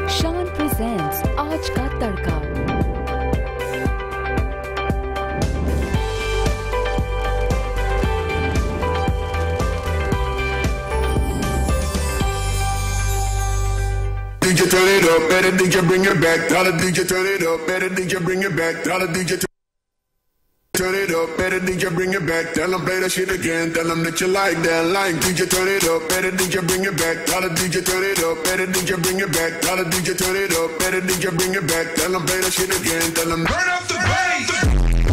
शान प्रेजेंट्स आज का तड़का। DJ turn it up, better DJ bring it back. Tell the DJ turn it up, better DJ bring it back. Tell the DJ turn it up, better DJ bring it back. Tell them play that shit again. Tell them that you like that line. DJ turn it up, better DJ bring it back. Tell the DJ turn it up, better DJ bring it back. Tell the DJ turn it up, better DJ bring it back. Tell them play that shit again. Tell them turn up the bass.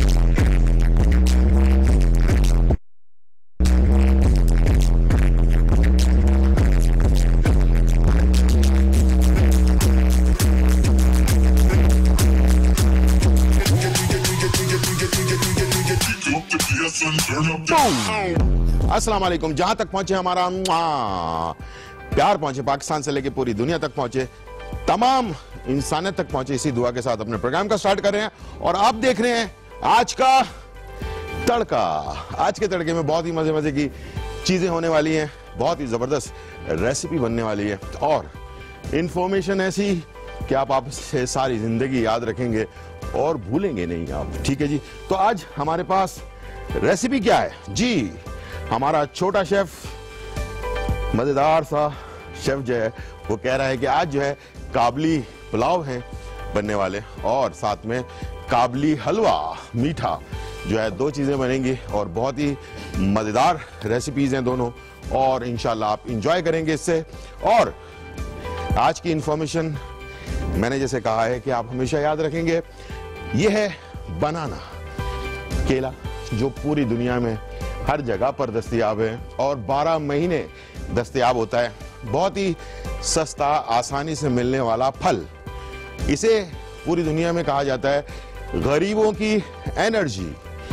अस्सलाम वालेकुम। जहां तक पहुंचे हमारा प्यार पहुंचे, पाकिस्तान से लेके पूरी दुनिया तक पहुंचे, तमाम इंसानियत तक पहुंचे, इसी दुआ के साथ अपने प्रोग्राम का स्टार्ट कर रहे हैं। और आप देख रहे हैं आज का तड़का। आज के तड़के में बहुत ही मजे मजे की चीजें होने वाली हैं, बहुत ही जबरदस्त रेसिपी बनने वाली है और इंफॉर्मेशन ऐसी कि आप से सारी जिंदगी याद रखेंगे और भूलेंगे नहीं आप। ठीक है जी, तो आज हमारे पास रेसिपी क्या है जी? हमारा छोटा शेफ, मजेदार सा शेफ जो है वो कह रहा है कि आज जो है काबली पुलाव हैं बनने वाले और साथ में काबली हलवा मीठा जो है, दो चीजें बनेंगी और बहुत ही मजेदार रेसिपीज हैं दोनों और इंशाल्लाह आप इंजॉय करेंगे इससे। और आज की इंफॉर्मेशन मैंने जैसे कहा है कि आप हमेशा याद रखेंगे, यह है बनाना, केला जो पूरी दुनिया में हर जगह पर दस्तयाब है और 12 महीने दस्तयाब होता है। बहुत ही सस्ता, आसानी से मिलने वाला फल। इसे पूरी दुनिया में कहा जाता है गरीबों की एनर्जी।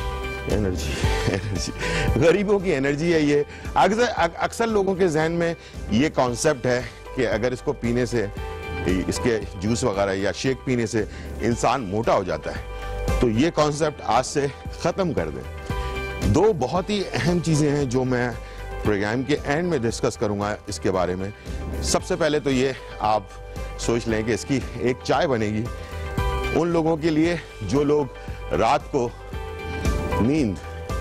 गरीबों की एनर्जी है ये। अक्सर लोगों के जहन में ये कॉन्सेप्ट है कि अगर इसको पीने से, इसके जूस वगैरह या शेक पीने से इंसान मोटा हो जाता है, तो ये कॉन्सेप्ट आज से खत्म कर दें। दो बहुत ही अहम चीजें हैं जो मैं प्रोग्राम के एंड में डिस्कस करूंगा इसके बारे में। सबसे पहले तो ये आप सोच लें कि इसकी एक चाय बनेगी उन लोगों के लिए जो लोग रात को नींद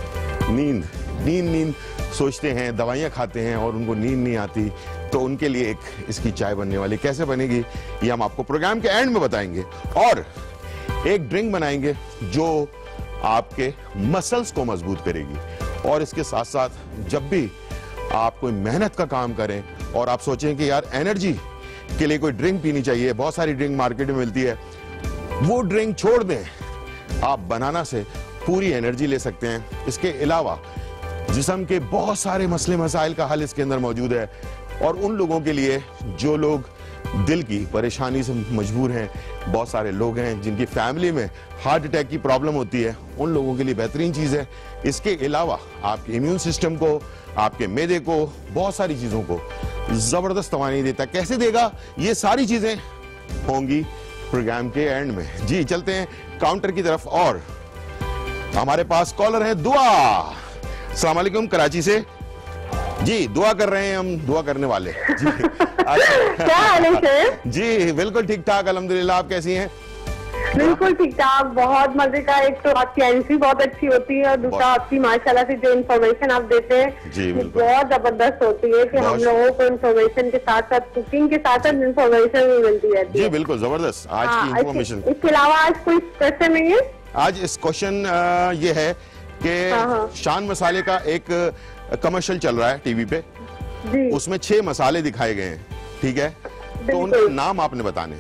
सोचते हैं, दवाइयां खाते हैं और उनको नींद नहीं आती, तो उनके लिए एक इसकी चाय बनने वाली। कैसे बनेगी ये हम आपको प्रोग्राम के एंड में बताएंगे। और एक ड्रिंक बनाएंगे जो आपके मसल्स को मजबूत करेगी। और इसके साथ साथ जब भी आप कोई मेहनत का काम करें और आप सोचें कि यार एनर्जी के लिए कोई ड्रिंक पीनी चाहिए, बहुत सारी ड्रिंक मार्केट में मिलती है, वो ड्रिंक छोड़ दें, आप बनाना से पूरी एनर्जी ले सकते हैं। इसके अलावा जिस्म के बहुत सारे मसले मसाइल का हल इसके अंदर मौजूद है। और उन लोगों के लिए जो लोग दिल की परेशानी से मजबूर हैं, बहुत सारे लोग हैं जिनकी फैमिली में हार्ट अटैक की प्रॉब्लम होती है, उन लोगों के लिए बेहतरीन चीज है। इसके अलावा आपके इम्यून सिस्टम को, आपके मैदे को, बहुत सारी चीजों को जबरदस्त तवानी देता है। कैसे देगा, ये सारी चीजें होंगी प्रोग्राम के एंड में। जी चलते हैं काउंटर की तरफ और हमारे पास कॉलर है दुआ। अस्सलाम वालेकुम, कराची से। जी दुआ कर रहे हैं हम, दुआ करने वाले जी। क्या हाल है सर? जी बिल्कुल ठीक ठाक अल्हम्दुलिल्लाह, आप कैसी हैं? बिल्कुल ठीक ठाक, बहुत मजे का। एक तो आपकी एंट्री बहुत अच्छी होती है और दूसरा आपकी माशाल्लाह से जो इन्फॉर्मेशन आप देते हैं जी बहुत जबरदस्त होती है कि हम लोगों को इन्फॉर्मेशन के साथ साथ कुकिंग के साथ साथ इन्फॉर्मेशन भी मिलती रहती है। जी बिल्कुल जबरदस्त आज की इन्फॉर्मेशन। इसके अलावा आज कोई क्वेश्चन नहीं है? आज इस क्वेश्चन ये है कि शान मसाले का एक कमर्शियल चल रहा है टीवी पे, उसमें 6 मसाले दिखाए गए हैं, ठीक है? तो उनके नाम आपने बताने।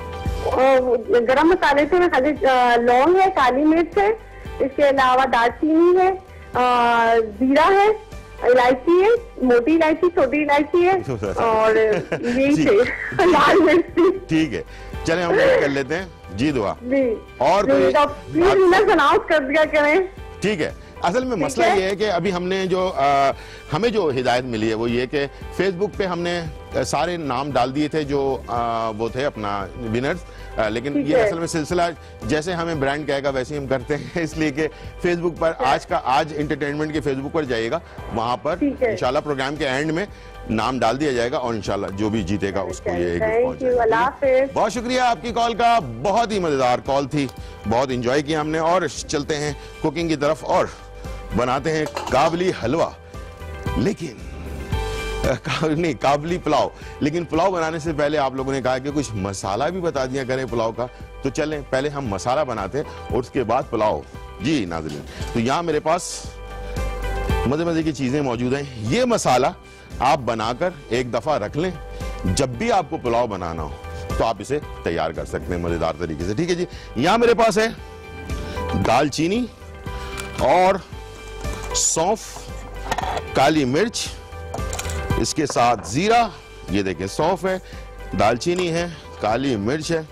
गरम मसाले तो खाली लौंग है, काली मिर्च है, इसके अलावा दालचीनी है, जीरा है, इलायची है, मोटी इलायची, छोटी इलायची है और यही थे, लाल मिर्च। ठीक है, चले हम कर लेते हैं जी दुआ। और प्लीज अनाउंस कर दिया करें। ठीक है, असल में मसला ये है कि अभी हमने जो हमें जो हिदायत मिली है वो ये कि फेसबुक पे हमने सारे नाम डाल दिए थे जो वो थे अपना विनर्स, लेकिन ठीक ये है। असल में सिलसिला जैसे हमें ब्रांड कहेगा वैसे ही हम करते हैं, इसलिए कि फेसबुक पर आज एंटरटेनमेंट के फेसबुक पर जाइएगा, वहां पर ठीक है। इंशाल्लाह प्रोग्राम के एंड में नाम डाल दिया जाएगा और इंशाल्लाह जो भी जीतेगा उसको ये गिफ्ट थैंक यू, पहुंचेगा। अल्लाह हाफिज। बहुत शुक्रिया आपकी कॉल का, बहुत ही मजेदार कॉल थी, बहुत इंजॉय किया हमने। और चलते हैं कुकिंग की तरफ और बनाते हैं काबली हलवा, लेकिन नहीं काबली पुलाव। लेकिन पुलाव बनाने से पहले आप लोगों ने कहा कि कुछ मसाला भी बता दिया करें पुलाव का, तो चलें पहले हम मसाला बनाते हैं और उसके बाद पुलाव। जी नाज़रीन, तो यहाँ मेरे पास मजे मजे की चीजें मौजूद हैं। ये मसाला आप बनाकर एक दफा रख लें, जब भी आपको पुलाव बनाना हो तो आप इसे तैयार कर सकते हैं मजेदार तरीके से। ठीक है जी, यहां मेरे पास है दालचीनी और सौंफ, काली मिर्च, इसके साथ जीरा। ये देखें सौंफ है, दालचीनी है, काली मिर्च है,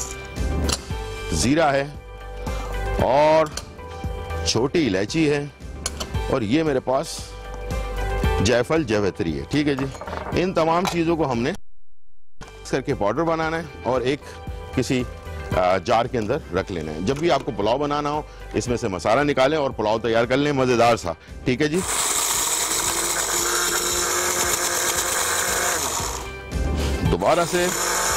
जीरा है और छोटी इलायची है, और ये मेरे पास जायफल जावित्री है। ठीक है जी, इन तमाम चीजों को हमने करके पाउडर बनाना है और एक किसी जार के अंदर रख लेना है। जब भी आपको पुलाव बनाना हो इसमें से मसाला निकालें और पुलाव तैयार कर लें मजेदार सा। ठीक है जी, दोबारा से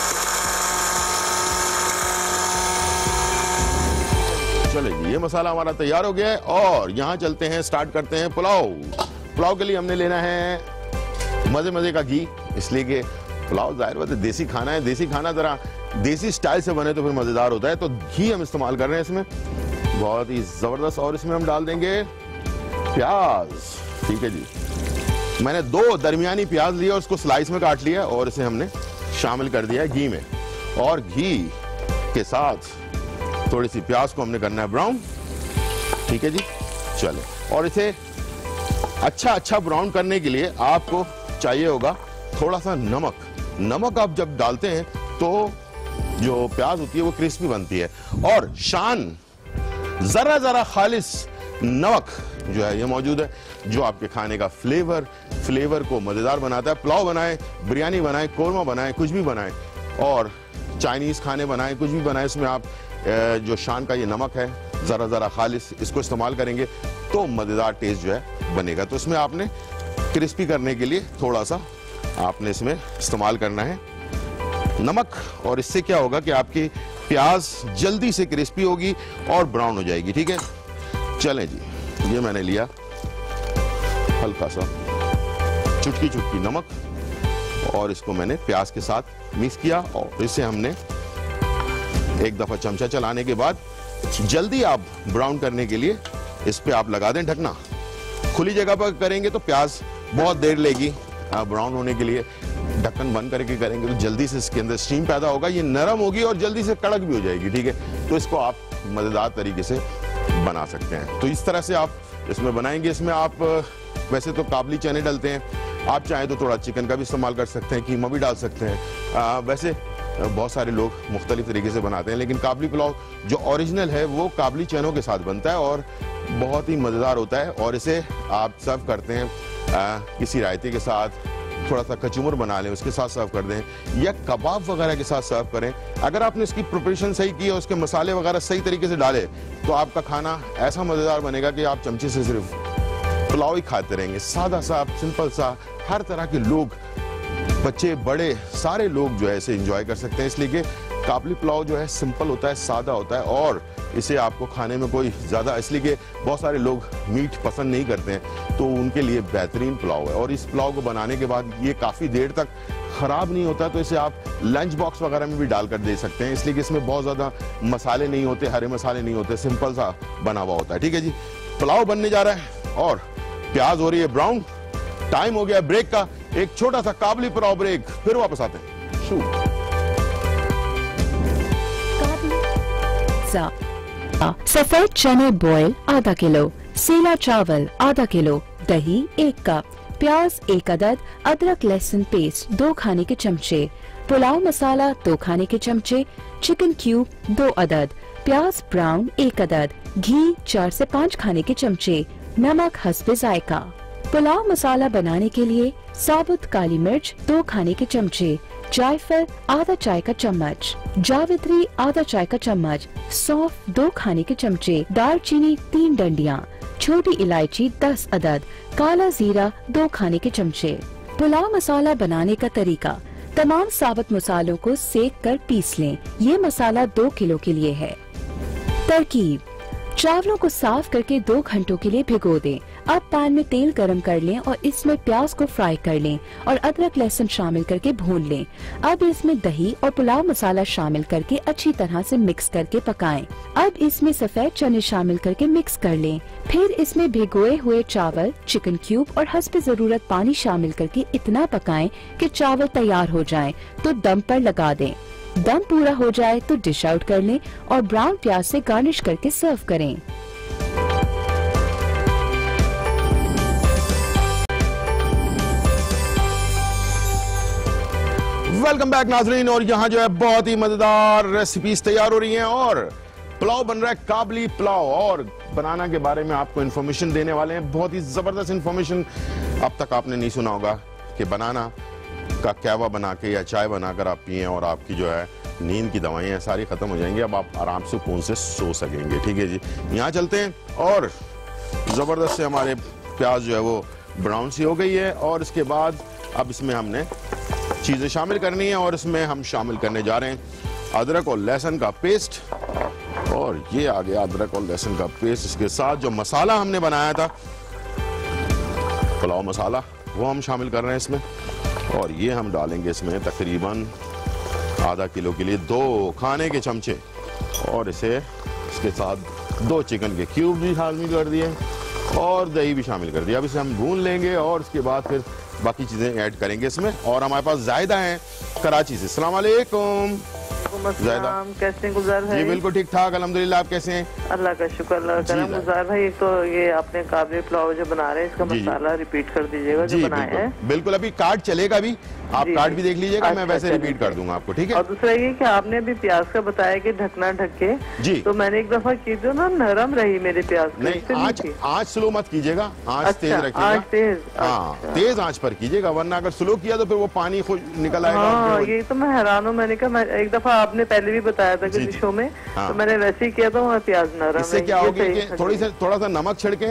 चलिए ये मसाला हमारा तैयार हो गया है और यहां चलते हैं, स्टार्ट करते हैं पुलाव। पुलाव के लिए हमने लेना है मजे मजे का घी, इसलिए कि पुलाव जाहिर बात है देसी खाना है, देसी खाना जरा देसी स्टाइल से बने तो फिर मजेदार होता है। तो घी हम इस्तेमाल कर रहे हैं इसमें, बहुत ही जबरदस्त। और इसमें हम डाल देंगे प्याज। ठीक है जी, मैंने 2 दरमियानी प्याज लिए और उसको स्लाइस में काट लिया और इसे हमने शामिल कर दिया है घी में, और घी के साथ थोड़ी सी प्याज को हमने करना है ब्राउन। ठीक है जी, चले, और इसे अच्छा ब्राउन करने के लिए आपको चाहिए होगा थोड़ा सा नमक। नमक आप जब डालते हैं तो जो प्याज होती है वो क्रिस्पी बनती है, और शान जरा खालिस नमक जो है ये मौजूद है, जो आपके खाने का फ्लेवर को मजेदार बनाता है। पुलाव बनाए, बिरयानी बनाए, कोरमा बनाए, कुछ भी बनाए, और चाइनीज खाने बनाए, कुछ भी बनाए, इसमें आप जो शान का ये नमक है जरा खालिस, इसको इस्तेमाल करेंगे तो मजेदार टेस्ट जो है बनेगा। तो इसमें आपने क्रिस्पी करने के लिए थोड़ा सा आपने इसमें इस्तेमाल करना है नमक, और इससे क्या होगा कि आपकी प्याज जल्दी से क्रिस्पी होगी और ब्राउन हो जाएगी। ठीक है, चलें जी, ये मैंने लिया हल्का सा चुटकी नमक और इसको मैंने प्याज के साथ मिक्स किया, और इसे हमने एक दफा चमचा चलाने के बाद जल्दी आप ब्राउन करने के लिए इस पे आप लगा दें ढकना। खुली जगह पर करेंगे तो प्याज बहुत देर लेगी ब्राउन होने के लिए, ढक्कन बंद करके करेंगे तो जल्दी से इसके अंदर स्टीम पैदा होगा, ये नरम होगी और जल्दी से कड़क भी हो जाएगी। ठीक है, तो इसको आप मजेदार तरीके से बना सकते हैं। तो इस तरह से आप इसमें बनाएंगे। इसमें आप वैसे तो काबली चने डलते हैं, आप चाहें तो थोड़ा चिकन का भी इस्तेमाल कर सकते हैं, कीमा भी डाल सकते हैं। वैसे बहुत सारे लोग मुख्तलिफ तरीके से बनाते हैं, लेकिन काबली पुलाव जो ओरिजिनल है वो काबली चनों के साथ बनता है और बहुत ही मज़ेदार होता है। और इसे आप सर्व करते हैं किसी रायते के साथ, थोड़ा सा कचूमर बना लें उसके साथ सर्व कर दें, या कबाब वगैरह के साथ सर्व करें। अगर आपने इसकी प्रिपरेशन सही की और उसके मसाले वगैरह सही तरीके से डाले तो आपका खाना ऐसा मज़ेदार बनेगा कि आप चमचे से सिर्फ पुलाव ही खाते रहेंगे। सादा सा, सिंपल सा, हर तरह के लोग, बच्चे बड़े, सारे लोग जो है इसे एंजॉय कर सकते हैं, इसलिए कि काबली पुलाव जो है सिंपल होता है, सादा होता है, और इसे आपको खाने में कोई ज़्यादा, इसलिए कि बहुत सारे लोग मीट पसंद नहीं करते हैं, तो उनके लिए बेहतरीन पुलाव है। और इस पुलाव को बनाने के बाद ये काफ़ी देर तक ख़राब नहीं होता, तो इसे आप लंच बॉक्स वगैरह में भी डालकर दे सकते हैं, इसलिए कि इसमें बहुत ज़्यादा मसाले नहीं होते, हरे मसाले नहीं होते, सिंपल सा बना हुआ होता है। ठीक है जी, पुलाव बनने जा रहा है और प्याज हो रही है ब्राउन। टाइम हो गया ब्रेक का, एक छोटा सा काबली पुलाव ब्रेक, फिर वापस आते हैं। शूट। सफेद चने बॉयल आधा किलो, सेला चावल आधा किलो, दही 1 कप, प्याज 1 अदद, अदरक लहसुन पेस्ट 2 खाने के चमचे, पुलाव मसाला 2 खाने के चमचे, चिकन क्यूब 2 अदद, प्याज ब्राउन 1 अदद, घी 4 से 5 खाने के चमचे, नमक हस्बे जायका। पुलाव मसाला बनाने के लिए साबुत काली मिर्च 2 खाने के चमचे, जायफल आधा चाय का चम्मच, जावित्री आधा चाय का चम्मच, सौंफ 2 खाने के चमचे, दालचीनी 3 डंडियां, छोटी इलायची 10 अदद, काला जीरा 2 खाने के चमचे। पुलाव मसाला बनाने का तरीका। तमाम साबुत मसालों को सेक कर पीस लें। ये मसाला 2 किलो के लिए है। तरकीब। चावलों को साफ करके 2 घंटों के लिए भिगो दें। अब पैन में तेल गरम कर लें और इसमें प्याज को फ्राई कर लें और अदरक लहसुन शामिल करके भून लें। अब इसमें दही और पुलाव मसाला शामिल करके अच्छी तरह से मिक्स करके पकाएं। अब इसमें सफेद चने शामिल करके मिक्स कर लें। फिर इसमें भिगोए हुए चावल, चिकन क्यूब और हस्ब जरूरत पानी शामिल करके इतना पकाएं कि चावल तैयार हो जाएं, तो दम पर लगा दें। दम पूरा हो जाए तो डिश आउट कर लें और ब्राउन प्याज से गार्निश करके सर्व करें। वेलकम बैक नाजरीन। और यहाँ जो है बहुत ही मजेदार रेसिपीज तैयार हो रही हैं और पुलाव बन रहा है, काबली पुलाव। और बनाना के बारे में आपको इन्फॉर्मेशन देने वाले हैं, बहुत ही जबरदस्त इन्फॉर्मेशन। अब तक आपने नहीं सुना होगा कि बनाना का कहवा बना के या चाय बनाकर आप पिए और आपकी जो है नींद की दवाइयां सारी खत्म हो जाएंगी। अब आप आराम से सुकून से सो सकेंगे। ठीक है जी, यहाँ चलते हैं। और जबरदस्त से हमारे प्याज जो है वो ब्राउन सी हो गई है और इसके बाद अब इसमें हमने चीजें शामिल करनी है और इसमें हम शामिल करने जा रहे हैं अदरक और लहसुन का पेस्ट। और ये आ गया अदरक और लहसुन का पेस्ट। इसके साथ जो मसाला हमने बनाया था पुलाव मसाला, वो हम शामिल कर रहे हैं इसमें। और ये हम डालेंगे इसमें तकरीबन आधा किलो के लिए 2 खाने के चमचे। और इसके साथ 2 चिकन के क्यूब भी शामिल कर दिए और दही भी शामिल कर दिया। अब इसे हम भून लेंगे और उसके बाद फिर बाकी चीजें ऐड करेंगे इसमें। और हमारे पास जायदा है कराची से। अस्सलाम वालेकुम जायदा, कैसे गुजार भाई? जी बिल्कुल ठीक ठाक अल्हम्दुलिल्लाह। आप कैसे हैं? अल्लाह का शुक्र, अल्लाह का करम। गुजार भाई, एक तो ये आपने काबली पुलाव जो बना रहे हैं इसका मसाला रिपीट कर दीजिएगा जो बनाया है। बिल्कुल, अभी कार्ड चलेगा, भी आप कार्ड भी देख लीजिएगा। मैं वैसे रिपीट कर दूंगा आपको, ठीक है? और दूसरा ये कि आपने अभी प्याज का बताया कि ढकना ढक के, जी तो मैंने एक दफा की थी ना, नरम रही मेरे प्याज। नहीं, आज स्लो मत कीजिएगा, आज तेज रखिएगा। हाँ, तेज आंच पर कीजिएगा, वरना अगर स्लो किया तो फिर वो पानी खुद निकल आएगा। हाँ, ये तो मैं हैरान हूँ। मैंने कहा, एक दफा आपने पहले भी बताया था किसी शो में, तो मैंने वैसे ही किया था, वहाँ प्याज नरम। इससे क्या होगा कि थोड़ा सा नमक छिड़के,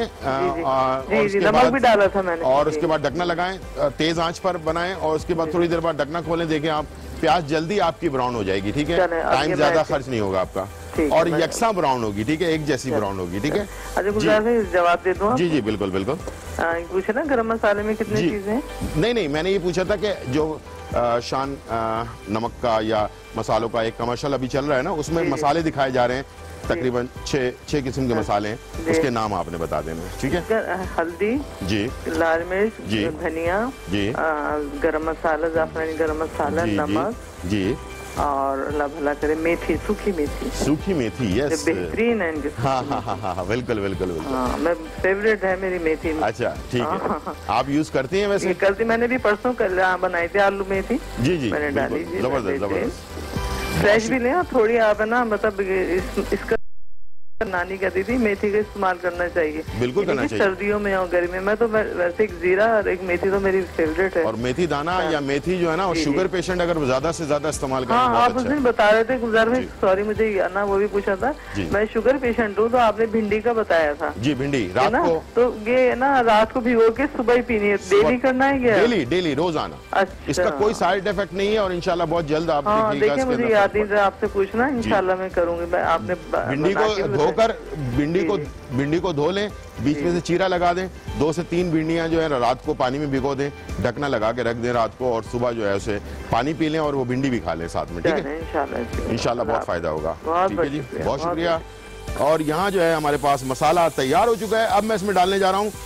नमक भी डाला था मैंने, और उसके बाद ढकना लगाएं, तेज आंच पर बनाएं और उसके बाद थोड़ी देर बाद ढकना खोलें। देखें आप, प्याज जल्दी आपकी ब्राउन हो जाएगी। ठीक है, टाइम ज्यादा खर्च नहीं होगा आपका और यकसा ब्राउन होगी। ठीक है, एक जैसी ब्राउन होगी। ठीक है। अच्छा गुजार भाई, जवाब दे दूं? जी जी बिल्कुल बिल्कुल। पूछे ना गरम मसाले में कितनी चीजें? नहीं, मैंने ये पूछा था कि जो शान नमक का या मसालों का एक कमर्शियल अभी चल रहा है ना, उसमें मसाले दिखाए जा रहे हैं, तकरीबन 6 किस्म के मसाले हैं, उसके नाम आपने बता देना। ठीक है। हल्दी जी, लाल मिर्च जी, धनिया जी, गरम मसाला, जाफरानी गरम मसाला, नमक जी, और अल्लाह भला करे मेथी, सूखी मेथी। यस, बेहतरीन है। हाँ, बिल्कुल बिल्कुल बिल्कुल। हाँ, मैं फेवरेट है मेरी मेथी। अच्छा, ठीक है। आप यूज करती हैं वैसे? करती, मैंने भी परसों बनाई थी आलू मेथी। जी, मैंने डाली। जबरदस्त। फ्रेश भी लें, थोड़ी आप है ना, मतलब इसका नानी कहती थी मेथी का इस्तेमाल करना चाहिए। बिल्कुल करना चाहिए, सर्दियों में और गर्मी में। तो वैसे एक जीरा और एक मेथी तो मेरी फेवरेट है। और मेथी दाना या मेथी जो है ना, और शुगर पेशेंट अगर ज्यादा से ज्यादा इस्तेमाल करें। हाँ, आप उस दिन बता रहे थे गुजार भाई, सॉरी मुझे ना वो भी पूछा था। मैं शुगर पेशेंट हूँ, तो आपने भिंडी का बताया था। जी, भिंडी रात को, तो ये ना रात को भिगो के सुबह ही पीनी है। डेली करना है क्या? डेली रोजाना। इसका कोई साइड इफेक्ट नहीं है और इंशाल्लाह बहुत जल्द आप देखिए, मुझे याद नहीं था आपसे पूछना, इंशाल्लाह मैं करूंगी। आपने भिंडी को धोकर भिंडी को धो लें, बीच में से चीरा लगा दें। 2 से 3 भिंडियां जो है रात को पानी में भिगो दें, ढकना लगा के रख दें रात को, और सुबह जो है उसे पानी पी लें और वो भिंडी भी खा लें साथ में। ठीक है, इंशाल्लाह बहुत फायदा होगा। ठीक है जी, बहुत शुक्रिया। और यहाँ जो है हमारे पास मसाला तैयार हो चुका है। अब मैं इसमें डालने जा रहा हूँ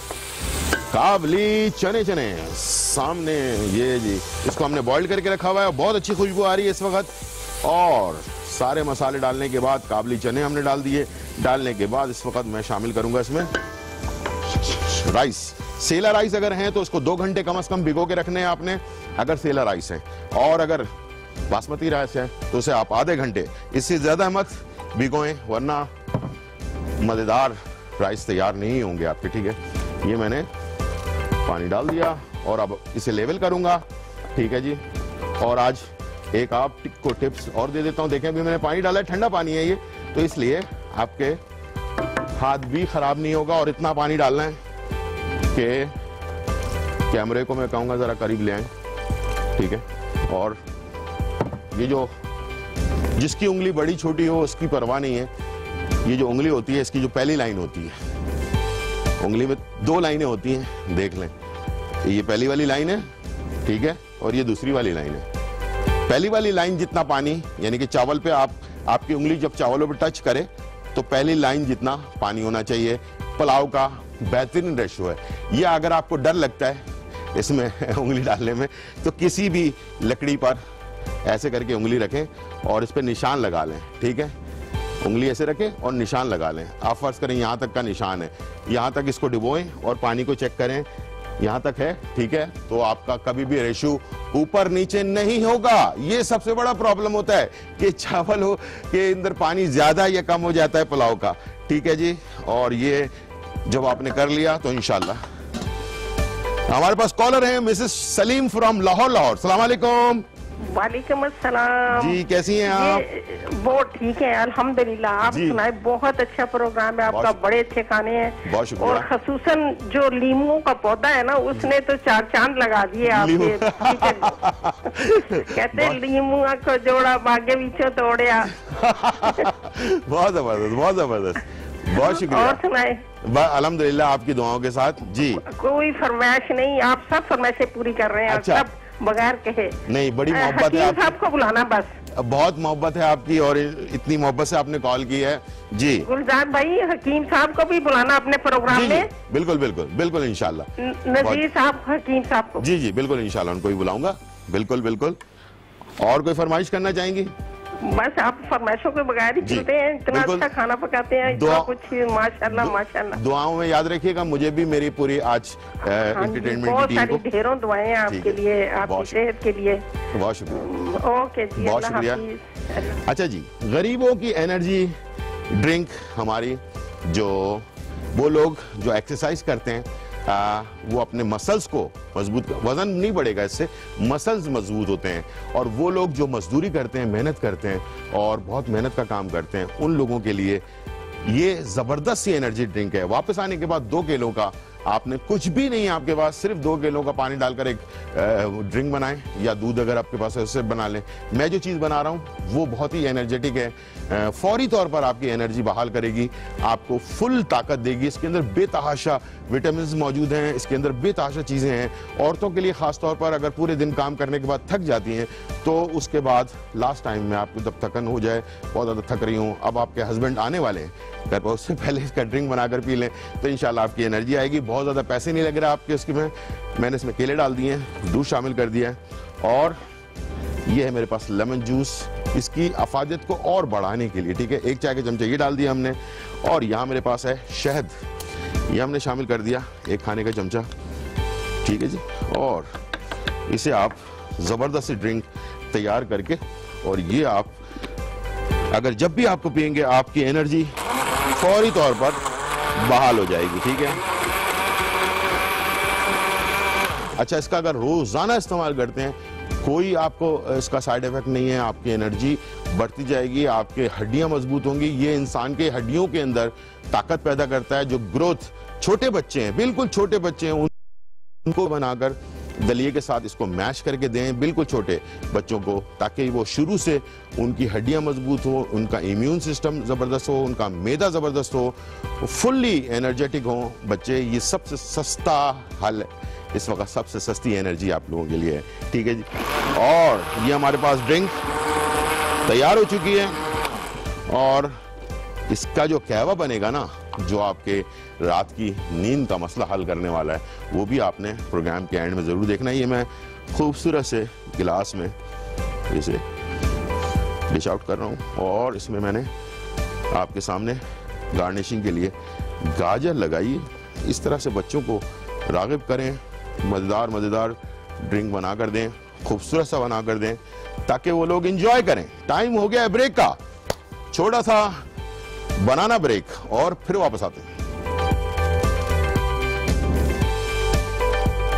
काबली चने सामने। ये जी, इसको हमने बॉइल करके रखा हुआ है, बहुत अच्छी खुशबू आ रही है इस वक्त। और सारे मसाले डालने के बाद काबली चने हमने डाल दिए। डालने के बाद इस वक्त मैं शामिल करूंगा इसमें राइस। सेला राइस अगर हैं तो उसको 2 घंटे कम से कम भिगो के रखने हैं आपने, अगर सेला राइस है। और अगर बासमती राइस है तो उसे आप आधे घंटे, इससे ज्यादा मत भिगोएं, वरना मजेदार राइस तैयार नहीं होंगे आपके। ठीक है, ये मैंने पानी डाल दिया और अब इसे लेवल करूंगा, ठीक है जी। और आज एक आपको टिप्स और दे देता हूं। देखें अभी मैंने पानी डाला है, ठंडा पानी है ये, तो इसलिए आपके हाथ भी खराब नहीं होगा। और इतना पानी डालना है कि कैमरे को मैं कहूंगा जरा करीब ले आए, ठीक है। और ये जो जिसकी उंगली बड़ी छोटी हो उसकी परवाह नहीं है। ये जो उंगली होती है, इसकी जो पहली लाइन होती है, उंगली में 2 लाइनें होती हैं, देख लें। ये पहली वाली लाइन है, ठीक है, और ये दूसरी वाली लाइन है। पहली वाली लाइन जितना पानी, यानी कि चावल पे आपकी उंगली जब चावलों पे टच करे तो पहली लाइन जितना पानी होना चाहिए, पुलाव का बेहतरीन रेशो है ये। अगर आपको डर लगता है इसमें उंगली डालने में, तो किसी भी लकड़ी पर ऐसे करके उंगली रखें और इस पे निशान लगा लें, ठीक है। उंगली ऐसे रखें और निशान लगा लें। आप फर्ज करें यहाँ तक का निशान है, यहाँ तक इसको डुबोएं और पानी को चेक करें, यहाँ तक है, ठीक है। तो आपका कभी भी रेशो ऊपर नीचे नहीं होगा। ये सबसे बड़ा प्रॉब्लम होता है कि चावलों के अंदर पानी ज्यादा या कम हो जाता है पुलाव का, ठीक है जी। और ये जब आपने कर लिया तो इंशाल्लाह। हमारे पास कॉलर है मिसेस सलीम फ्रॉम लाहौर। सलाम वालेकुम। वालेकुम अस्सलाम जी, कैसी हैं आप? बहुत ठीक है अल्हम्दुलिल्लाह। आप सुनाए, बहुत अच्छा प्रोग्राम है आपका, बड़े अच्छे खाने हैं। बहुत शुक्रिया। और खसूसन जो लीमू का पौधा है ना, उसने तो 4 चांद लगा दिए आपके। कहते लीमू को जोड़ा बागे बीचो तोड़िया। बहुत जबरदस्त, बहुत जबरदस्त, बहुत शुक्रिया। और सुनाए? अल्हम्दुलिल्लाह आपकी दुआओं के साथ जी। कोई फरमाइश नहीं, आप सब फरमाइशें पूरी कर रहे हैं। अच्छा। सब बगैर कहे। नहीं, बड़ी मोहब्बत है आपको आपको बुलाना बस। बहुत मोहब्बत है आपकी और इतनी मोहब्बत से आपने कॉल की है जी। गुलजार भाई, हकीम साहब को भी बुलाना अपने प्रोग्राम में। बिल्कुल बिल्कुल बिल्कुल इंशाल्लाह। नजीर साहब, हकीम साहब को। जी जी बिल्कुल इंशाल्लाह उनको भी बुलाऊंगा। बिल्कुल बिल्कुल। और कोई फरमाइश करना चाहेंगी? बस आप फरमाइशों के बगैर ही चलते हैं। इतना अच्छा खाना पकाते हैं, इतना कुछ, माशाल्लाह माशाल्लाह। दुआओं में याद रखिएगा मुझे भी, मेरी पूरी आज एंटरटेनमेंट की टीम को ढेरों दुआएं आपके लिए, आपकी सेहत के लिए। बहुत शुक्रिया। ओके जी, बहुत शुक्रिया। अच्छा जी, गरीबों की एनर्जी ड्रिंक हमारी, जो वो लोग जो एक्सरसाइज करते हैं वो अपने मसल्स को मजबूत, वजन नहीं बढ़ेगा इससे, मसल्स मजबूत होते हैं। और वो लोग जो मजदूरी करते हैं, मेहनत करते हैं और बहुत मेहनत का काम करते हैं, उन लोगों के लिए ये जबरदस्त सी एनर्जी ड्रिंक है। वापस आने के बाद 2 किलो का, आपने कुछ भी नहीं है आपके पास, सिर्फ 2 किलो का पानी डालकर एक ड्रिंक बनाएं, या दूध अगर आपके पास है उससे बना लें। मैं जो चीज़ बना रहा हूँ वो बहुत ही एनर्जेटिक है, फौरी तौर पर आपकी एनर्जी बहाल करेगी, आपको फुल ताकत देगी। इसके अंदर बेतहाशा विटामिन मौजूद हैं, इसके अंदर बेतहाशा चीज़ें हैं। औरतों के लिए ख़ास तौर पर अगर पूरे दिन काम करने के बाद थक जाती हैं, तो उसके बाद लास्ट टाइम में आपको जब थकन हो जाए, बहुत ज़्यादा थक रही हूँ, अब आपके हस्बैंड आने वाले हैं घर पर, उससे पहले इसका ड्रिंक बनाकर पी लें तो इंशाल्लाह आपकी एनर्जी आएगी। बहुत ज़्यादा पैसे नहीं लग रहे आपके उसके में। मैंने इसमें केले डाल दिए हैं, दूध शामिल कर दिया है, और ये है मेरे पास लेमन जूस, इसकी अफादियत को और बढ़ाने के लिए, ठीक है। 1 चाय के चमचे ये डाल दिया हमने, और यहाँ मेरे पास है शहद, ये हमने शामिल कर दिया 1 खाने का चमचा, ठीक है जी। और इसे आप ज़बरदस्त ड्रिंक तैयार करके, और ये आप अगर जब भी आपको पियेंगे आपकी एनर्जी फौरी तौर पर बहाल हो जाएगी, ठीक है। अच्छा, इसका अगर रोजाना इस्तेमाल करते हैं, कोई आपको इसका साइड इफेक्ट नहीं है, आपकी एनर्जी बढ़ती जाएगी, आपके हड्डियां मजबूत होंगी। ये इंसान के हड्डियों के अंदर ताकत पैदा करता है। जो ग्रोथ, छोटे बच्चे हैं, बिल्कुल छोटे बच्चे हैं, उनको बनाकर दलिए के साथ इसको मैश करके दें, बिल्कुल छोटे बच्चों को, ताकि वो शुरू से उनकी हड्डियां मजबूत हो, उनका इम्यून सिस्टम जबरदस्त हो, उनका मैदा जबरदस्त हो, फुल्ली एनर्जेटिक हो बच्चे। ये सबसे सस्ता हल है इस वक्त, सबसे सस्ती एनर्जी आप लोगों के लिए है, ठीक है जी। और ये हमारे पास ड्रिंक तैयार हो चुकी है, और इसका जो कहवा बनेगा ना, जो आपके रात की नींद का मसला हल करने वाला है, वो भी आपने प्रोग्राम के एंड में जरूर देखना है। ये मैं खूबसूरत से गिलास में इसे डिश आउट कर रहा हूँ, और इसमें मैंने आपके सामने गार्निशिंग के लिए गाजर लगाई। इस तरह से बच्चों को रागिब करें, मज़ेदार मज़ेदार ड्रिंक बना कर दें, खूबसूरत सा बना कर दें, ताकि वो लोग एंजॉय करें। टाइम हो गया है ब्रेक का, छोटा सा बनाना ब्रेक, और फिर वापस आते हैं।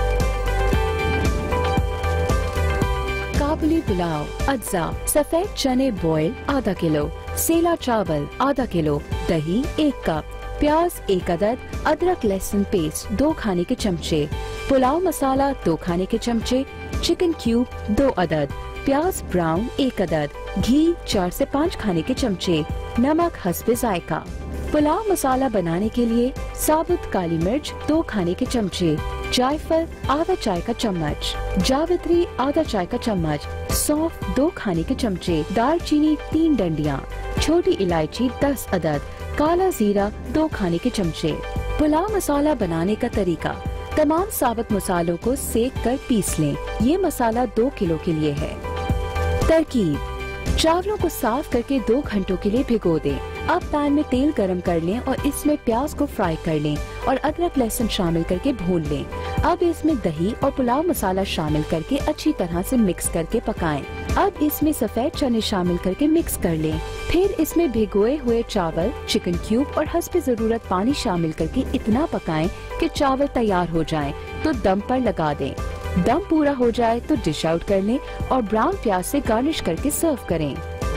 काबुली पुलाव, अज्जा, सफेद चने बॉयल आधा किलो, सेला चावल आधा किलो, दही 1 कप, प्याज 1 अदद, अदरक लहसुन पेस्ट 2 खाने के चमचे, पुलाव मसाला 2 खाने के चमचे, चिकन क्यूब 2 अदद, प्याज ब्राउन 1 अदद, घी 4 से 5 खाने के चमचे, नमक हस्बे जायका। पुलाव मसाला बनाने के लिए साबुत काली मिर्च 2 खाने के चमचे, जायफल आधा चाय का चम्मच, जावित्री आधा चाय का चम्मच, सौंफ 2 खाने के चमचे, दालचीनी 3 डंडियाँ, छोटी इलायची 10 अदद, काला जीरा 2 खाने के चमचे। पुलाव मसाला बनाने का तरीका: तमाम साबुत मसालों को सेक कर पीस लें। ये मसाला 2 किलो के लिए है। तरकीब: चावलों को साफ करके 2 घंटों के लिए भिगो दें। अब पैन में तेल गरम कर लें और इसमें प्याज को फ्राई कर लें और अदरक लहसुन शामिल करके भून लें। अब इसमें दही और पुलाव मसाला शामिल करके अच्छी तरह से मिक्स करके पकाएं। अब इसमें सफेद चने शामिल करके मिक्स कर लें। फिर इसमें भिगोए हुए चावल, चिकन क्यूब और हस्बे जरूरत पानी शामिल करके इतना पकाएं कि चावल तैयार हो जाएं, तो दम पर लगा दें। दम पूरा हो जाए तो डिश आउट कर लें और ब्राउन प्याज से गार्निश करके सर्व करें।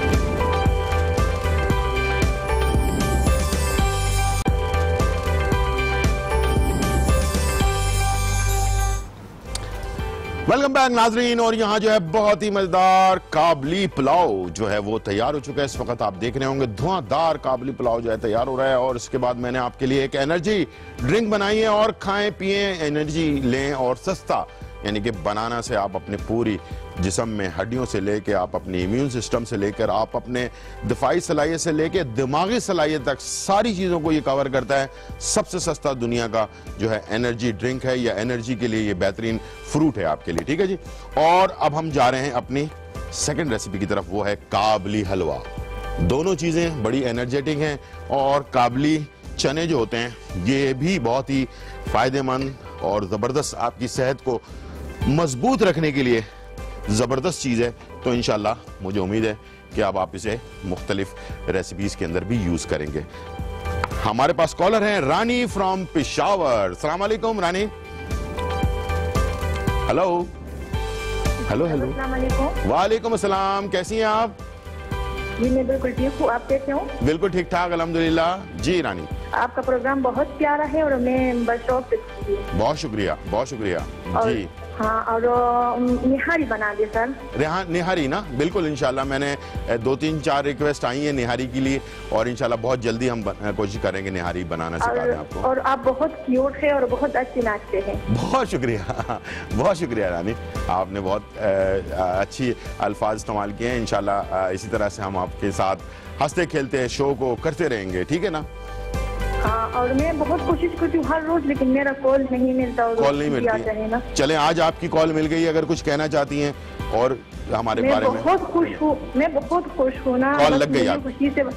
वेलकम बैक नाजरीन। और यहाँ जो है बहुत ही मजेदार काबली पुलाव जो है वो तैयार हो चुका है। इस वक्त आप देख रहे होंगे धुआंधार काबली पुलाव जो है तैयार हो रहा है। और इसके बाद मैंने आपके लिए एक एनर्जी ड्रिंक बनाई है। और खाएं पिएं, एनर्जी लें और सस्ता, यानी कि बनाना से आप अपने पूरी जिस्म में हड्डियों से लेकर आप अपने इम्यून सिस्टम से लेकर आप अपने दिफाई सलाहियत से लेकर दिमागी सलाहियत तक सारी चीज़ों को ये कवर करता है। सबसे सस्ता दुनिया का जो है एनर्जी ड्रिंक है या एनर्जी के लिए ये बेहतरीन फ्रूट है आपके लिए। ठीक है जी। और अब हम जा रहे हैं अपनी सेकंड रेसिपी की तरफ, वो है काबली हलवा। दोनों चीज़ें बड़ी एनर्जेटिक हैं और काबली चने जो होते हैं ये भी बहुत ही फायदेमंद और ज़बरदस्त आपकी सेहत को मजबूत रखने के लिए ज़बरदस्त चीज़ है। तो इंशाल्लाह मुझे उम्मीद है कि अब आप इसे मुख्तलिफ रेसिपीज़ के अंदर भी यूज़ करेंगे। हमारे पास कॉलर हैं रानी फ्रॉम पेशावर। अस्सलाम वालेकुम रानी। Hello hello hello. वालेकुम अस्सलाम। कैसी हैं आप? जी मैं बिल्कुल ठीक हूँ, आप कैसे हो? बिल्कुल ठीक ठाक अल्हम्दुलिल्लाह। जी रानी, आपका प्रोग्राम बहुत प्यारा है और मैं बस शौक से बहुत शुक्रिया बहुत शुक्रिया जी। हाँ, और निहारी बना दे सर। निहारी ना, बिल्कुल इंशाल्लाह। मैंने 2-3-4 रिक्वेस्ट आई हैं निहारी के लिए और इंशाल्लाह बहुत जल्दी हम कोशिश करेंगे निहारी बनाना सिखा दें आपको। और आप बहुत क्यूट है और बहुत अच्छे नाचते हैं। बहुत शुक्रिया बहुत शुक्रिया रानी, आपने बहुत अच्छी अल्फाज इस्तेमाल किए हैं। इंशाल्लाह इसी तरह से हम आपके साथ हंसते खेलते शो को करते रहेंगे, ठीक है ना? हाँ, और मैं बहुत कोशिश करती हूँ हर रोज, लेकिन मेरा कॉल नहीं मिलता। कॉल नहीं मिलती। चलें आज आपकी कॉल मिल गई, अगर कुछ कहना चाहती हैं और हमारे बारे में। बहुत खुश हूँ, मैं बहुत खुश हूँ ना। कॉल लग गई आप खुशी से।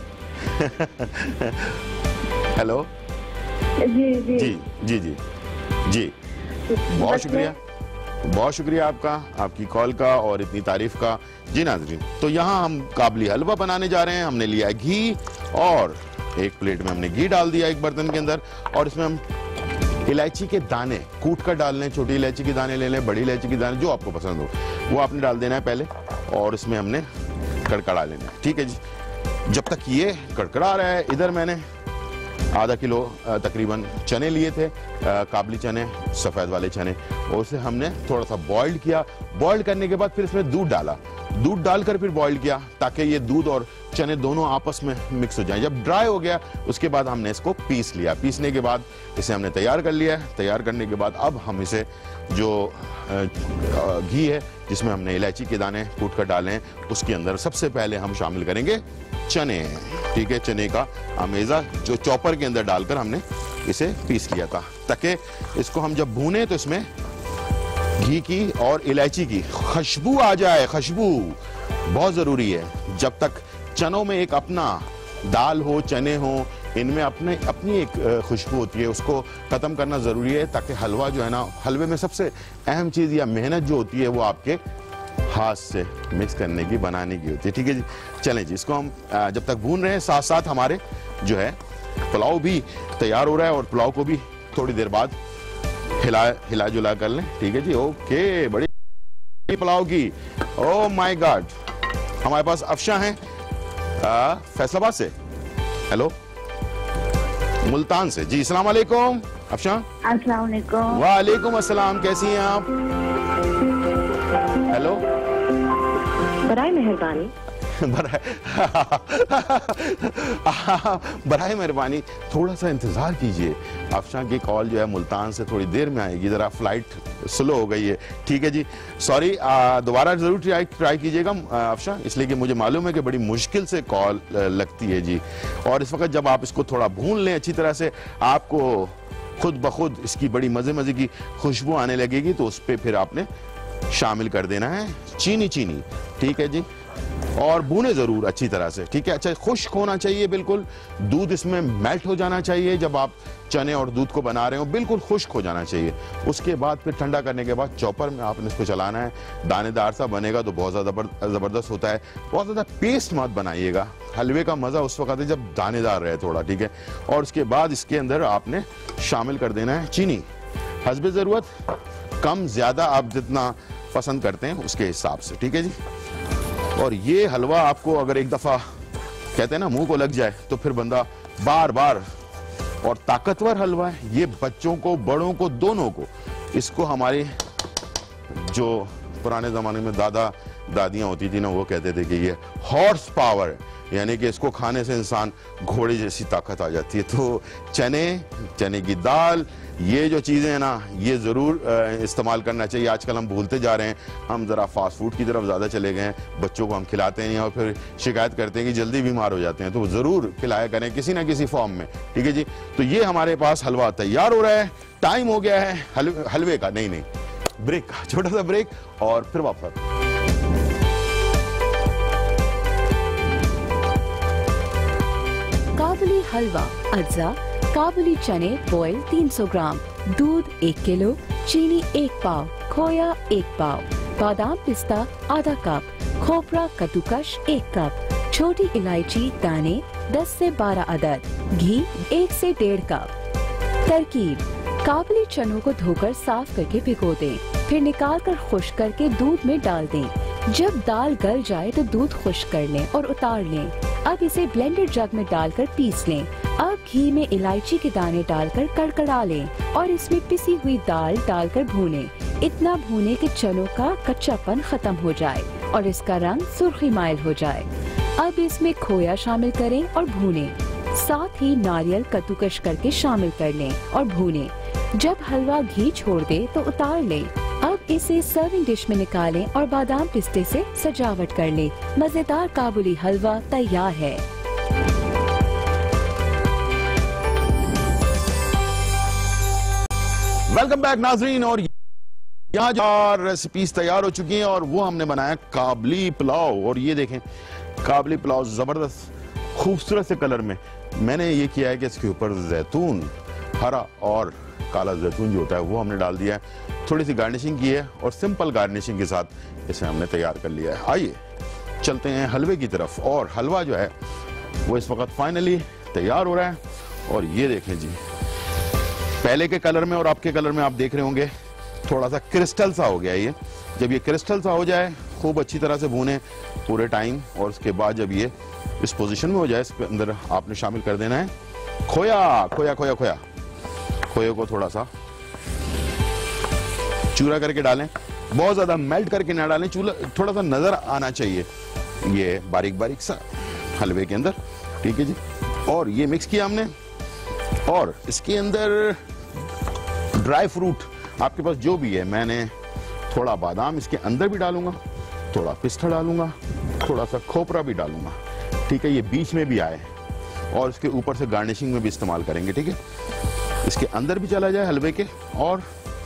हेलो जी जी जी जी जी जी, बहुत शुक्रिया बहुत शुक्रिया आपका, आपकी कॉल का और इतनी तारीफ का। जी नाज़रीन, तो यहाँ हम काबली हलवा बनाने जा रहे हैं। हमने लिया घी और एक प्लेट में हमने घी डाल दिया एक बर्तन के अंदर और इसमें हम इलायची के दाने कूट कर डाल लें। छोटी इलायची के दाने ले लें, बड़ी इलायची के दाने जो आपको पसंद हो वो आपने डाल देना है पहले और इसमें हमने कड़कड़ा लेना है। ठीक है जी। जब तक ये कड़कड़ा रहा है, इधर मैंने आधा किलो तकरीबन चने लिए थे, काबली चने, सफ़ेद वाले चने, और उसे हमने थोड़ा सा बॉइल्ड किया। बॉइल्ड करने के बाद फिर इसमें दूध डाला, दूध डालकर फिर बॉइल्ड किया ताकि ये दूध और चने दोनों आपस में मिक्स हो जाएं। जब ड्राई हो गया उसके बाद हमने इसको पीस लिया। पीसने के बाद इसे हमने तैयार कर लिया। तैयार करने के बाद अब हम इसे जो घी है जिसमें हमने इलायची के दाने कूट कर डाले हैं उसके अंदर सबसे पहले हम शामिल करेंगे चने। ठीक है, चने का अमेज़ा जो चॉपर के अंदर डालकर हमने इसे पीस लिया था ताकि इसको हम जब भूने तो इसमें घी की और इलायची की खुशबू आ जाए। खुशबू बहुत जरूरी है। जब तक चनों में एक अपना दाल हो, चने हो, इनमें अपनी एक खुशबू होती है, उसको खत्म करना जरूरी है ताकि हलवा जो है ना, हलवे में सबसे अहम चीज या मेहनत जो होती है वो आपके हाथ से मिक्स करने की, बनाने की होती है। ठीक है जी, चलें जी, इसको हम जब तक भून रहे हैं साथ साथ हमारे जो है पुलाव भी तैयार हो रहा है और पुलाव को भी थोड़ी देर बाद हिला जुला कर लें। ठीक है जी, ओके। बड़ी पुलाव की ओह माय गॉड, हमारे पास अफशा हैं फैसलाबाद से। हेलो, मुल्तान से जी। अस्सलाम वालेकुम अफशा। अस्सलाम वालेकुम। वालेकुम अस्सलाम, कैसी हैं आप? हेलो, बराए मेहरबानी बराए मेहरबानी थोड़ा सा इंतजार कीजिए। अफशा की कॉल जो है मुल्तान से थोड़ी देर में आएगी, जरा फ्लाइट स्लो हो गई है। ठीक है जी, सॉरी, दोबारा जरूर ट्राई कीजिएगा अफशा, इसलिए कि मुझे मालूम है कि बड़ी मुश्किल से कॉल लगती है जी। और इस वक्त जब आप इसको थोड़ा भून लें अच्छी तरह से, आपको खुद ब खुद इसकी बड़ी मजे मजे की खुशबू आने लगेगी, तो उस पर फिर आपने शामिल कर देना है चीनी। ठीक है जी, और भूने जरूर अच्छी तरह से। ठीक है, अच्छा खुश्क होना चाहिए बिल्कुल, दूध इसमें मेल्ट हो जाना चाहिए। जब आप चने और दूध को बना रहे हो बिल्कुल खुश्क हो जाना चाहिए। उसके बाद फिर ठंडा करने के बाद चॉपर में आपने इसको चलाना है। दानेदार सा बनेगा तो बहुत ज्यादा जबरदस्त होता है। बहुत ज्यादा पेस्ट मत बनाइएगा, हलवे का मजा उस वक्त है जब दानेदार रहे थोड़ा। ठीक है, और उसके बाद इसके अंदर आपने शामिल कर देना है चीनी, हस्बे जरूरत, कम ज्यादा आप जितना पसंद करते हैं उसके हिसाब से। ठीक है जी, और ये हलवा आपको अगर एक दफा कहते हैं ना मुंह को लग जाए तो फिर बंदा बार बार, और ताकतवर हलवा है ये, बच्चों को बड़ों को दोनों को। इसको हमारे जो पुराने जमाने में दादा दादियां होती थी ना, वो कहते थे कि ये हॉर्स पावर, यानी कि इसको खाने से इंसान घोड़े जैसी ताकत आ जाती है। तो चने की दाल, ये जो चीजें हैं ना, ये जरूर इस्तेमाल करना चाहिए। आजकल हम भूलते जा रहे हैं, हम जरा फास्ट फूड की तरफ ज्यादा चले गए हैं। बच्चों को हम खिलाते नहीं और फिर शिकायत करते हैं कि जल्दी बीमार हो जाते हैं। तो जरूर खिलाया करें किसी ना किसी फॉर्म में। ठीक है जी, तो ये हमारे पास हलवा तैयार हो रहा है। टाइम हो गया है हलवे का, नहीं ब्रेक का, छोटा सा ब्रेक, और फिर वापस। काबुली हलवा अज्जा, काबुली चने बॉयल 300 ग्राम, दूध 1 किलो, चीनी 1 पाव, खोया 1 पाव, बादाम पिस्ता आधा कप, खोपरा कद्दूकश 1 कप, छोटी इलायची दाने 10 से 12 अदद, घी 1 से 1.5 कप। तरकीब: काबुली चनों को धोकर साफ करके भिगो दें, फिर निकाल कर खुश्क करके दूध में डाल दें। जब दाल गल जाए तो दूध खुश्क कर लें और उतार लें। अब इसे ब्लेंडर जग में डालकर पीस लें। अब घी में इलायची के दाने डालकर कड़कड़ा लें और इसमें पिसी हुई दाल डालकर भूनें। इतना भूनें कि चनों का कच्चापन खत्म हो जाए और इसका रंग सुर्खी माइल हो जाए। अब इसमें खोया शामिल करें और भूनें। साथ ही नारियल कद्दूकश करके शामिल कर लें और भूनें। जब हलवा घी छोड़ दे तो उतार लें। अब इसे सर्विंग डिश में निकालें और बादाम पिस्ते से सजावट कर लें। मजेदार काबुली हलवा तैयार है। वेलकम बैक नाजरीन, और यहाँ जो रेसिपीज तैयार हो चुकी हैं और वो हमने बनाया काबुली पुलाव। और ये देखें, काबुली पुलाव जबरदस्त खूबसूरत से कलर में मैंने ये किया है कि इसके ऊपर जैतून, हरा और काला जैतून जो होता है वो हमने डाल दिया है। थोड़ी सी गार्निशिंग की है और सिंपल गार्निशिंग के साथ इसे हमने तैयार कर लिया है। आइए चलते हैं हलवे की तरफ। और हलवा जो है वो इस वक्त फाइनली तैयार हो रहा है। और ये देखें जी, पहले के कलर में और आपके कलर में आप देख रहे होंगे थोड़ा सा क्रिस्टल सा हो गया ये। जब ये क्रिस्टल सा हो जाए, खूब अच्छी तरह से भूने पूरे टाइम, और उसके बाद जब ये इस पोजीशन में हो जाए, इसके अंदर आपने शामिल कर देना है खोया। खोया खोया खोया खोए को थोड़ा सा चूरा करके डालें, बहुत ज्यादा मेल्ट करके ना डालें, चूरा थोड़ा सा नजर आना चाहिए ये बारीक बारीक सा हलवे के अंदर। ठीक है जी, और ये मिक्स किया हमने। और इसके अंदर ड्राई फ्रूट आपके पास जो भी है, मैंने थोड़ा बादाम इसके अंदर भी डालूंगा, थोड़ा पिस्ता डालूंगा, थोड़ा सा खोपरा भी डालूंगा। ठीक है, ये बीच में भी आए और इसके ऊपर से गार्निशिंग में भी इस्तेमाल करेंगे। ठीक है, इसके अंदर भी चला जाए हलवे के और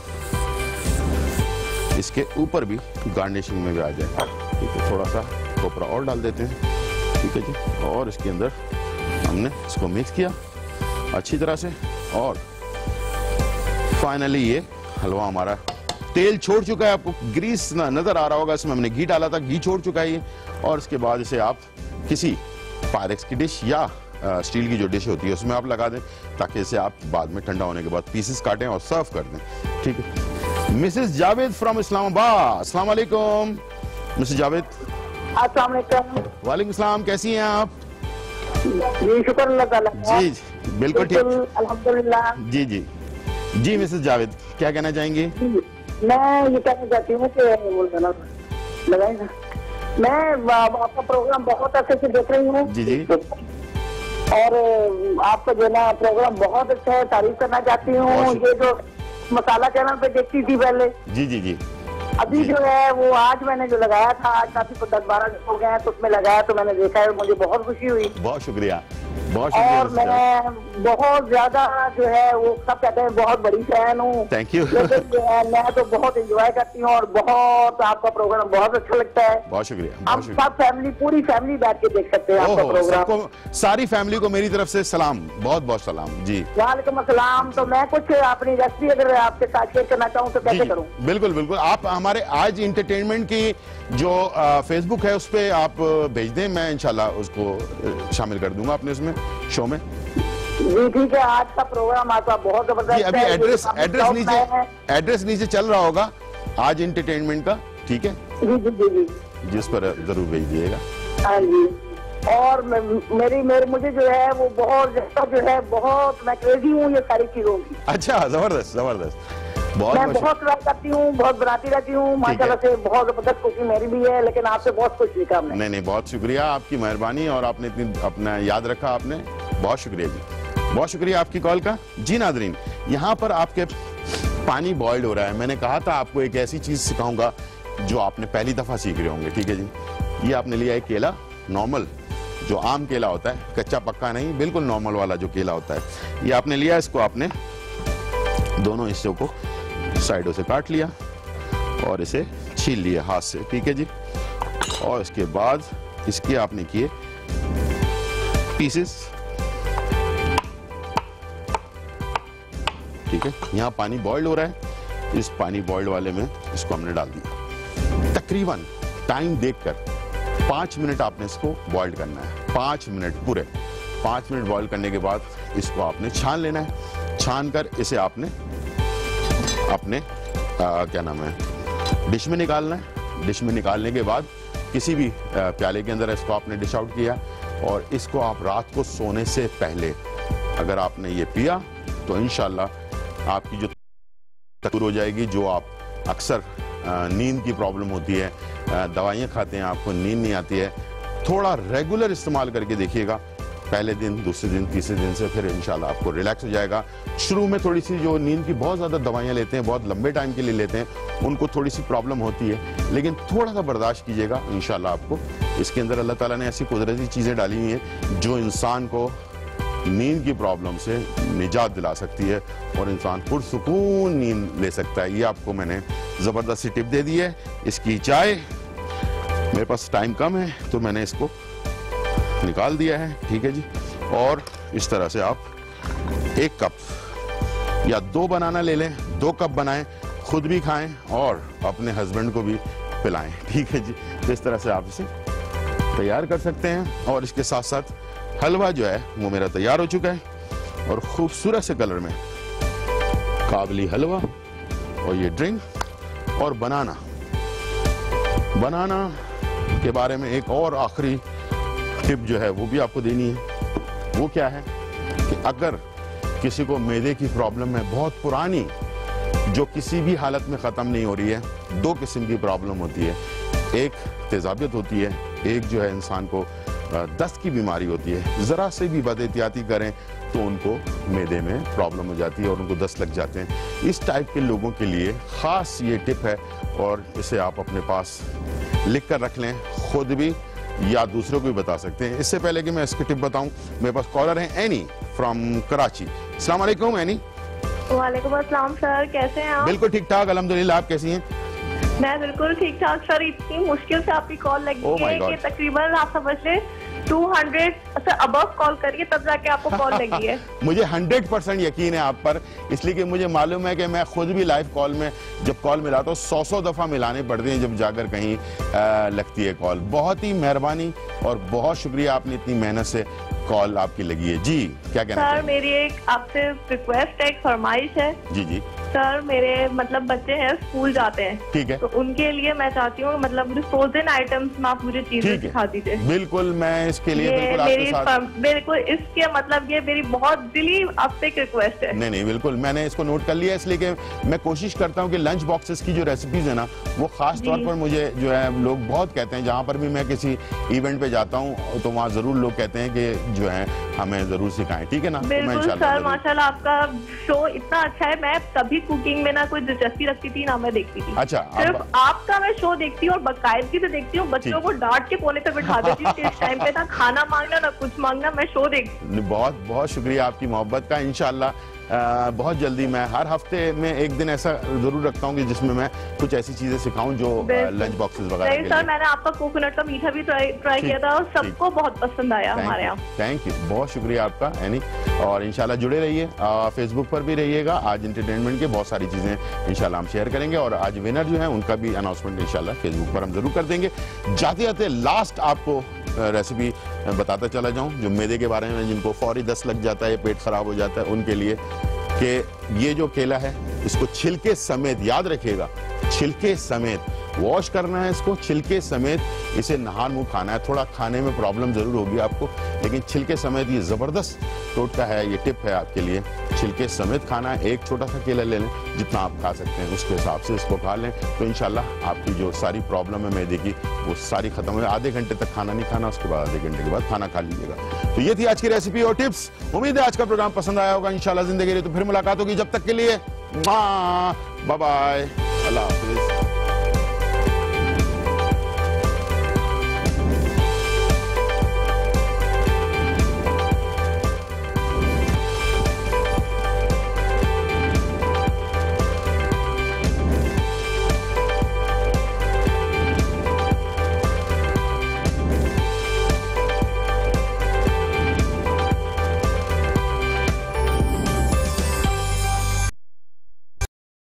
इसके ऊपर भी गार्निशिंग में भी आ जाए। ठीक है, थोड़ा सा खोपरा और डाल देते हैं। ठीक है जी, और इसके अंदर हमने इसको मिक्स किया अच्छी तरह से। और फाइनली ये हलवा हमारा तेल छोड़ चुका है, आपको ग्रीस नजर आ रहा होगा, इसमें हमने घी डाला था, घी छोड़ चुका है ये। और इसके बाद इसे आप किसी पायरेक्स की डिश या स्टील की जो डिश होती है उसमें आप लगा दें, ताकि इसे आप बाद में ठंडा होने के बाद पीसेस काटें और सर्व कर दें। ठीक है, मिसेस जावेद फ्रॉम इस्लामाबाद, अस्सलाम वालेकुम। मिसेस जावेद। अस्सलाम वालेकुम। वालेकुम सलाम, कैसी हैं आप? जी शुक्र अल्लाह ताला। जी बिल्कुल ठीक, अल्हम्दुलिल्लाह। जी जी जी। मिसेस जावेद क्या कहना चाहेंगी? मैं ये कहना चाहती हूँ कि लगाएगा, मैं आपका प्रोग्राम बहुत अच्छे से देख रही हूँ। जी जी। और आपका जो ना प्रोग्राम बहुत अच्छा है, तारीफ करना चाहती हूँ। ये जो मसाला चैनल पे देखती थी पहले, जी जी जी, अभी जो है वो आज मैंने जो लगाया था, आज काफी 10-12 दिन हो गए हैं, तो उसमें लगाया तो मैंने देखा है, मुझे बहुत खुशी हुई। बहुत शुक्रिया, बहुत शुक्रिया। और मैं बहुत ज्यादा जो है वो सब कहते हैं बहुत बड़ी फैन हूँ। Thank you. मैं तो बहुत एंजॉय करती हूँ और बहुत आपका प्रोग्राम बहुत अच्छा लगता है। बहुत शुक्रिया। हम सब फैमिली, पूरी फैमिली बैठ के देख सकते हैं आपका प्रोग्राम। सारी फैमिली को मेरी तरफ से सलाम, बहुत बहुत सलाम। जी वालेकुम अस्सलाम। तो मैं कुछ अपनी रेसिपी अगर आपके साथ शेयर करना चाहूँ तो कैसे करूँ? बिल्कुल बिल्कुल, आप हमारे आज इंटरटेनमेंट की जो फेसबुक है उस पर आप भेज दें, मैं इंशाल्लाह उसको शामिल कर दूंगा अपने उसमें शो में। जी ठीक है। आज का प्रोग्राम आपका बहुत जबरदस्त है। अभी एड्रेस नीचे चल रहा होगा आज इंटरटेनमेंट का, ठीक है? जी जी जी जी, जिस पर जरूर भेज दिएगा। हाँ जी। और मेरी मुझे जो है वो बहुत ज्यादा जो है बहुत मैं क्रेजी हूँ ये सारी चीजों की। अच्छा, जबरदस्त जबरदस्त। मैं बहुत ट्राई करती हूँ, बहुत बनाती रहती हूँ, माशाल्लाह से बहुत जबरदस्त खुशी मेरी भी है, लेकिन आपसे बहुत कुछ सीखा हमने। नहीं नहीं, बहुत शुक्रिया, आपकी मेहरबानी, और आपने इतनी अपना याद रखा, आपने बहुत शुक्रिया जी, बहुत शुक्रिया आपकी कॉल का। जी नाज़रीन, यहाँ पर आपके पानी बॉइल्ड हो रहा है। मैंने कहा था आपको एक ऐसी चीज सिखाऊंगा जो आपने पहली दफा सीख रहे होंगे, ठीक है जी? ये आपने लिया है केला, नॉर्मल जो आम केला होता है, कच्चा पक्का नहीं, बिल्कुल नॉर्मल वाला जो केला होता है, ये आपने लिया। इसको आपने दोनों हिस्सों को साइडों से काट लिया और इसे छील लिया हाथ से, ठीक है जी? और इसके बाद इसके आपने किए पीसेस, ठीक है? यहाँ पानी बॉइल्ड हो रहा है, इस पानी बॉइल्ड वाले में इसको हमने डाल दिया। तकरीबन टाइम देखकर 5 मिनट आपने इसको बॉइल्ड करना है, 5 मिनट पूरे। 5 मिनट बॉइल करने के बाद इसको आपने छान लेना है। छान कर इसे आपने अपने क्या नाम है, डिश में निकालना है। डिश में निकालने के बाद किसी भी प्याले के अंदर इसको आपने डिश आउट किया, और इसको आप रात को सोने से पहले अगर आपने ये पिया तो इंशाल्लाह आपकी जो दूर हो जाएगी। जो आप अक्सर नींद की प्रॉब्लम होती है, दवाइयाँ खाते हैं, आपको नींद नहीं आती है, थोड़ा रेगुलर इस्तेमाल करके देखिएगा। पहले दिन, दूसरे दिन, तीसरे दिन से फिर इंशाल्लाह आपको रिलैक्स हो जाएगा। शुरू में थोड़ी सी जो नींद की बहुत ज़्यादा दवाइयाँ लेते हैं, बहुत लंबे टाइम के लिए लेते हैं, उनको थोड़ी सी प्रॉब्लम होती है, लेकिन थोड़ा सा बर्दाश्त कीजिएगा, इंशाल्लाह आपको इसके अंदर अल्लाह ताला ने ऐसी कुदरती चीज़ें डाली हुई हैं जो इंसान को नींद की प्रॉब्लम से निजात दिला सकती है और इंसान पुरसुकून नींद ले सकता है। ये आपको मैंने ज़बरदस्त सी टिप दे दी है। इसकी चाय, मेरे पास टाइम कम है तो मैंने इसको निकाल दिया है, ठीक है जी? और इस तरह से आप 1 कप या 2 बनाना ले लें, 2 कप बनाएं, खुद भी खाएं और अपने हस्बैंड को भी पिलाएं, ठीक है जी? तो इस तरह से आप इसे तैयार कर सकते हैं। और इसके साथ साथ हलवा जो है वो मेरा तैयार हो चुका है और खूबसूरत से कलर में काबली हलवा, और ये ड्रिंक और बनाना के बारे में एक और आखिरी टिप जो है वो भी आपको देनी है। वो क्या है कि अगर किसी को मैदे की प्रॉब्लम है बहुत पुरानी, जो किसी भी हालत में ख़त्म नहीं हो रही है, 2 किस्म की प्रॉब्लम होती है। एक तेजाबियत होती है, एक जो है इंसान को दस्त की बीमारी होती है। ज़रा से भी बदएहतियाती करें तो उनको मैदे में प्रॉब्लम हो जाती है और उनको दस्त लग जाते हैं। इस टाइप के लोगों के लिए ख़ास ये टिप है और इसे आप अपने पास लिख कर रख लें, खुद भी या दूसरों को भी बता सकते हैं। इससे पहले कि मैं इसकी टिप बताऊं, मेरे पास कॉलर है एनी फ्रॉम कराची। अस्सलाम वालेकुम एनी। वालेकुम अस्सलाम सर, कैसे हैं आप? बिल्कुल ठीक ठाक अल्हम्दुलिल्लाह, आप कैसी हैं? मैं बिल्कुल ठीक ठाक सर। इतनी मुश्किल से आपकी कॉल लगी है कि तकरीबन आप समझ लें 200 से अबव कॉल करिए तब जाके आपको कॉल लगी है। मुझे 100% यकीन है आप पर, इसलिए कि मुझे मालूम है कि मैं खुद भी लाइव कॉल में जब कॉल मिलाता हूँ 100 दफ़ा मिलाने पड़ते हैं जब जाकर कहीं लगती है कॉल। बहुत ही मेहरबानी और बहुत शुक्रिया, आपने इतनी मेहनत से कॉल आपकी लगी है। जी क्या कहना सर? मेरी एक आपसे रिक्वेस्ट है, एक फरमाइश है। जी जी। सर मेरे मतलब बच्चे हैं, स्कूल जाते हैं, ठीक है, तो उनके लिए मैं चाहती हूँ मतलब फ्रोजन आइटम्स में आप मुझे चीजें सिखा दीजिए। बिल्कुल, मैं इसके लिए बिल्कुल इसके मतलब ये मेरी बहुत दिली आपसे एक रिक्वेस्ट है। नहीं, बिल्कुल मैंने इसको नोट कर लिया, इसलिए कि मैं कोशिश करता हूँ कि लंच बॉक्सेस की जो रेसिपीज है ना, वो खास तौर पर मुझे जो है लोग बहुत कहते हैं, जहाँ पर भी मैं किसी इवेंट पे जाता हूँ तो वहाँ जरूर लोग कहते हैं कि जो है हमें जरूर सिखाएं, ठीक है ना? बिल्कुल सर, माशाल्लाह आपका शो इतना अच्छा है। मैं कभी कुकिंग में ना कोई दिलचस्पी रखती थी ना मैं देखती थी। अच्छा, सिर्फ आपका मैं शो देखती हूँ और बाकायदगी से देखती हूँ। बच्चों को डांट के कोने पे बिठा देती हूँ इस टाइम पे, ना खाना मांगना ना कुछ मांगना, मैं शो देखती हूँ। बहुत बहुत शुक्रिया आपकी मोहब्बत का। इंशाल्लाह बहुत जल्दी मैं हर हफ्ते में एक दिन ऐसा जरूर रखता हूँ कि जिसमें मैं कुछ ऐसी चीजें सिखाऊं जो लंच बॉक्सेस वगैरह के लिए। सर मैंने आपका कोकोनट का मीठा भी ट्राई किया था और सबको बहुत पसंद आया हमारे यहाँ। थैंक यू, बहुत शुक्रिया आपका एनी। और इंशाल्लाह जुड़े रहिए, फेसबुक पर भी रहिएगा। आज एंटरटेनमेंट के बहुत सारी चीजें इंशाल्लाह हम शेयर करेंगे और आज विनर जो है उनका भी अनाउंसमेंट इंशाल्लाह फेसबुक पर हम जरूर कर देंगे। जाते जाते लास्ट आपको रेसिपी बताता चला जाऊं जो मैदे के बारे में, जिनको फौरी दस्त लग जाता है, पेट खराब हो जाता है, उनके लिए कि ये जो केला है इसको छिलके समेत, याद रखिएगा, छिलके समेत वॉश करना है, इसको छिलके समेत इसे नहा मुंह खाना है। थोड़ा खाने में प्रॉब्लम जरूर होगी आपको, लेकिन छिलके समेत ये जबरदस्त टोटका है, ये टिप है आपके लिए। छिलके समेत खाना है। एक छोटा सा केला ले लें, जितना आप खा सकते हैं उसके हिसाब से इसको खा लें, तो इंशाल्लाह आपकी जो सारी प्रॉब्लम है मैदे की वो सारी खत्म हो। आधे घंटे तक खाना नहीं खाना, उसके बाद आधे घंटे के बाद खाना खा लीजिएगा। तो ये थी आज की रेसिपी और टिप्स। उम्मीद है आज का प्रोग्राम पसंद आया होगा। इंशाल्लाह जिंदगी रही तो फिर मुलाकात होगी। जब तक के लिए बाय बाय।